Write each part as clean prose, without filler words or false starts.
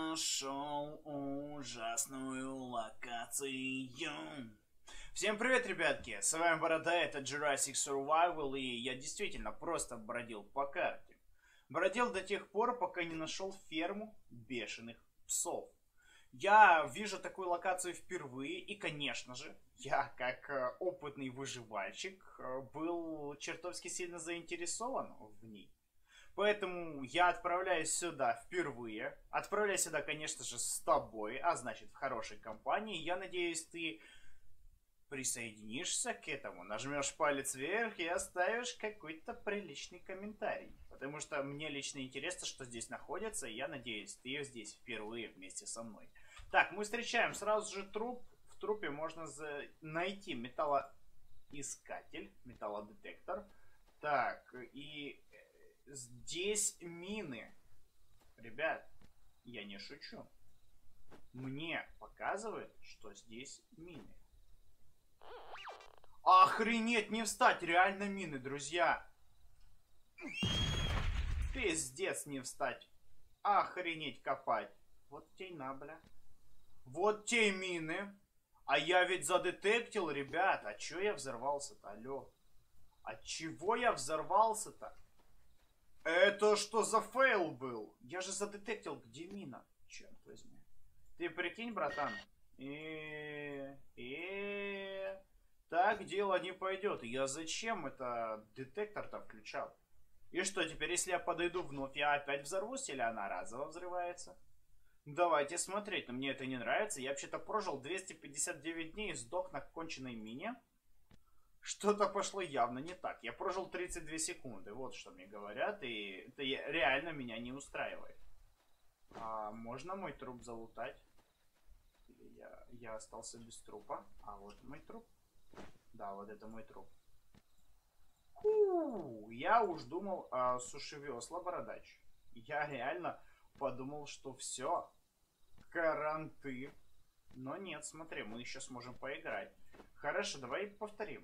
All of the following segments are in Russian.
нашел ужасную локацию. Всем привет, ребятки! С вами Борода, это Jurassic Survival, и я действительно просто бродил по карте. Бродил до тех пор, пока не нашел ферму бешеных псов. Я вижу такую локацию впервые, и, конечно же, я, как опытный выживальщик, был чертовски сильно заинтересован в ней. Поэтому я отправляюсь сюда впервые. Отправляюсь сюда, конечно же, с тобой, а значит, в хорошей компании. Я надеюсь, ты присоединишься к этому, нажмешь палец вверх и оставишь какой-то приличный комментарий. Потому что мне лично интересно, что здесь находится, и я надеюсь, ты здесь впервые вместе со мной. Так, мы встречаем сразу же труп. В трупе можно найти металлоискатель, металлодетектор. Так, и здесь мины. Ребят, я не шучу. Мне показывают, что здесь мины. Охренеть, не встать, реально мины, друзья. Пиздец, не встать. Охренеть копать. Вот те на, бля. Вот те мины. А я ведь задетектил, ребят. А чё я взорвался-то, алё? А чего я взорвался-то? Это что за фейл был? Я же задетектил, где мина? Черт возьми. Ты прикинь, братан. Так дело не пойдет. Я зачем это детектор-то включал? И что, теперь, если я подойду вновь, я опять взорвусь, или она разово взрывается? Давайте смотреть, но мне это не нравится. Я вообще-то прожил 259 дней и сдох на конченной мине. Что-то пошло явно не так. Я прожил 32 секунды, вот что мне говорят, и это реально меня не устраивает. А можно мой труп залутать? Или я остался без трупа? А вот мой труп. Да, вот это мой труп. Я уж думал, сушевесла бородач. Я реально подумал, что все, каранты. Но нет, смотри, мы еще сможем поиграть. Хорошо, давай повторим.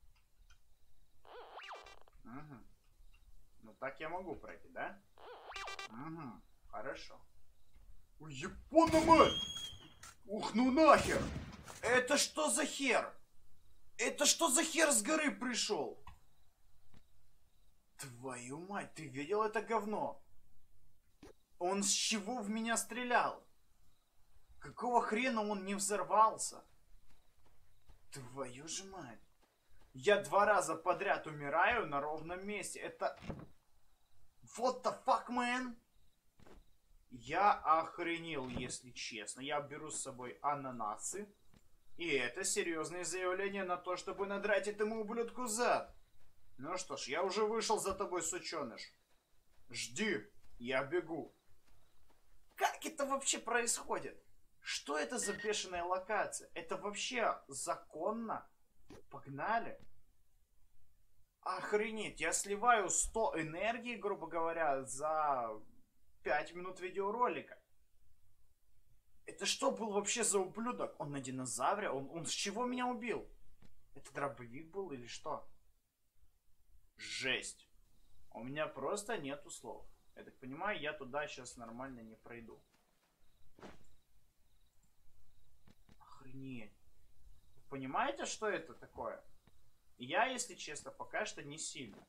Угу. Ну так я могу пройти, да? Угу, хорошо. Ой, япона мать! Ух, ну нахер! Это что за хер? Это что за хер с горы пришел? Твою мать, ты видел это говно? Он с чего в меня стрелял? Какого хрена он не взорвался? Твою же мать. Я 2 раза подряд умираю на ровном месте. Это... What the fuck, man? Я охренел, если честно. Я беру с собой ананасы. И это серьезное заявление на то, чтобы надрать этому ублюдку зад. Ну что ж, я уже вышел за тобой, сученыш. Жди, я бегу. Как это вообще происходит? Что это за бешеная локация? Это вообще законно? Погнали. Охренеть, я сливаю 100 энергии, грубо говоря, за 5 минут видеоролика. Это что был вообще за ублюдок? Он на динозавре? Он с чего меня убил? Это дробовик был или что? Жесть. У меня просто нету слов. Я так понимаю, я туда сейчас нормально не пройду. Охренеть. Понимаете, что это такое? Я, если честно, пока что не сильно.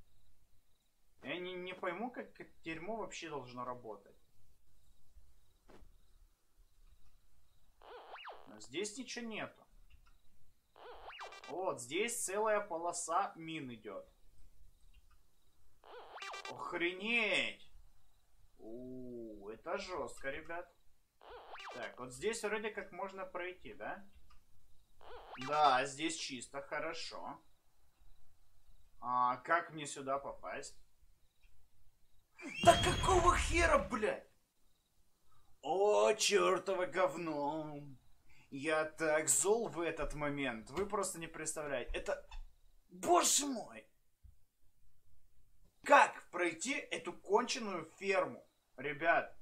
Я не пойму, как дерьмо вообще должно работать. Но здесь ничего нету. Вот, здесь целая полоса мин идет. Охренеть! Это жестко, ребят. Так, вот здесь вроде как можно пройти, да? Да, здесь чисто, хорошо. А как мне сюда попасть? Да какого хера, блядь? О, чертово говно. Я так зол в этот момент. Вы просто не представляете. Это... Боже мой! Как пройти эту конченую ферму? Ребят.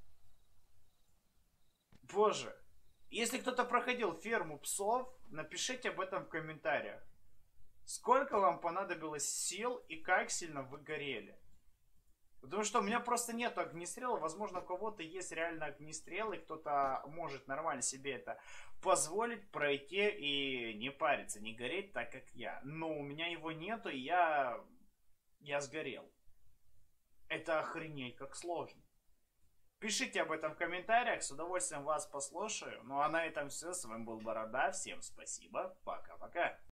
Боже. Если кто-то проходил ферму псов, напишите об этом в комментариях. Сколько вам понадобилось сил и как сильно вы горели? Потому что у меня просто нету огнестрела. Возможно, у кого-то есть реально огнестрел, и кто-то может нормально себе это позволить пройти и не париться, не гореть так, как я. Но у меня его нету, и я сгорел. Это охренеть как сложно. Пишите об этом в комментариях, с удовольствием вас послушаю. Ну а на этом все. С вами был Борода. Всем спасибо. Пока-пока.